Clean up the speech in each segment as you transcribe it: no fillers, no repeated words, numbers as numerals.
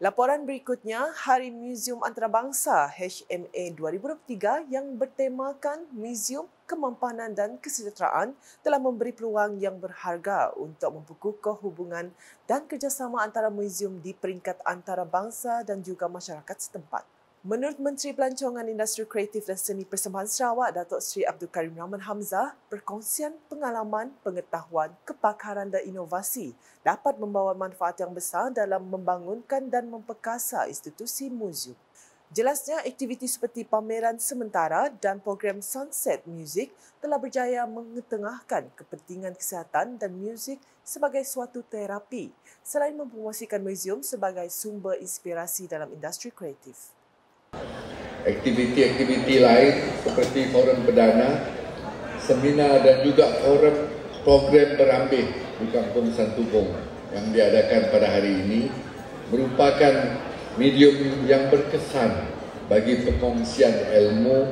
Laporan berikutnya, Hari Muzium Antarabangsa HMA 2023 yang bertemakan Muzium Kemampanan dan Kesejahteraan telah memberi peluang yang berharga untuk memperkukuh hubungan dan kerjasama antara muzium di peringkat antarabangsa dan juga masyarakat setempat. Menurut Menteri Pelancongan Industri Kreatif dan Seni Persembahan Sarawak, Datuk Seri Abdul Karim Rahman Hamzah, perkongsian pengalaman, pengetahuan, kepakaran dan inovasi dapat membawa manfaat yang besar dalam membangunkan dan memperkasa institusi muzium. Jelasnya, aktiviti seperti pameran sementara dan program Sunset Music telah berjaya mengetengahkan kepentingan kesihatan dan muzik sebagai suatu terapi, selain mempromosikan muzium sebagai sumber inspirasi dalam industri kreatif. Aktiviti-aktiviti lain seperti forum perdana, seminar dan juga forum program berambih di Kampung Santubong yang diadakan pada hari ini merupakan medium yang berkesan bagi perkongsian ilmu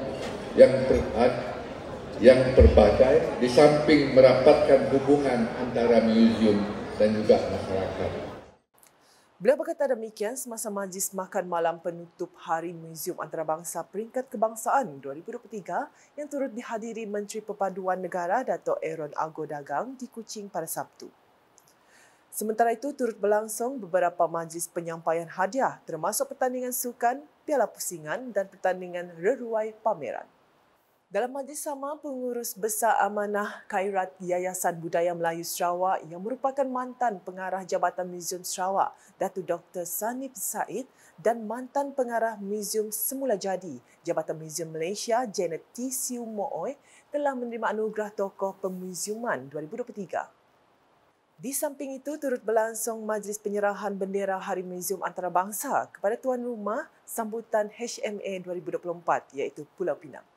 yang berbagai di samping merapatkan hubungan antara muzium dan juga masyarakat. Beliau berkata demikian semasa majlis makan malam penutup Hari Muzium Antarabangsa Peringkat Kebangsaan 2023 yang turut dihadiri Menteri Perpaduan Negara Dato' Aaron Argo Dagang di Kuching pada Sabtu. Sementara itu, turut berlangsung beberapa majlis penyampaian hadiah termasuk pertandingan sukan, piala pusingan dan pertandingan reruai pameran. Dalam majlis sama, Pengurus Besar Amanah Khairat Yayasan Budaya Melayu Sarawak yang merupakan mantan pengarah Jabatan Muzium Sarawak, Datuk Dr. Sanif Said dan mantan pengarah Muzium Semula Jadi, Jabatan Muzium Malaysia, Janet T. Siu Mooy telah menerima anugerah Tokoh Pemuziuman 2023. Di samping itu, turut berlangsung majlis penyerahan bendera Hari Muzium Antarabangsa kepada tuan rumah sambutan HMA 2024 iaitu Pulau Pinang.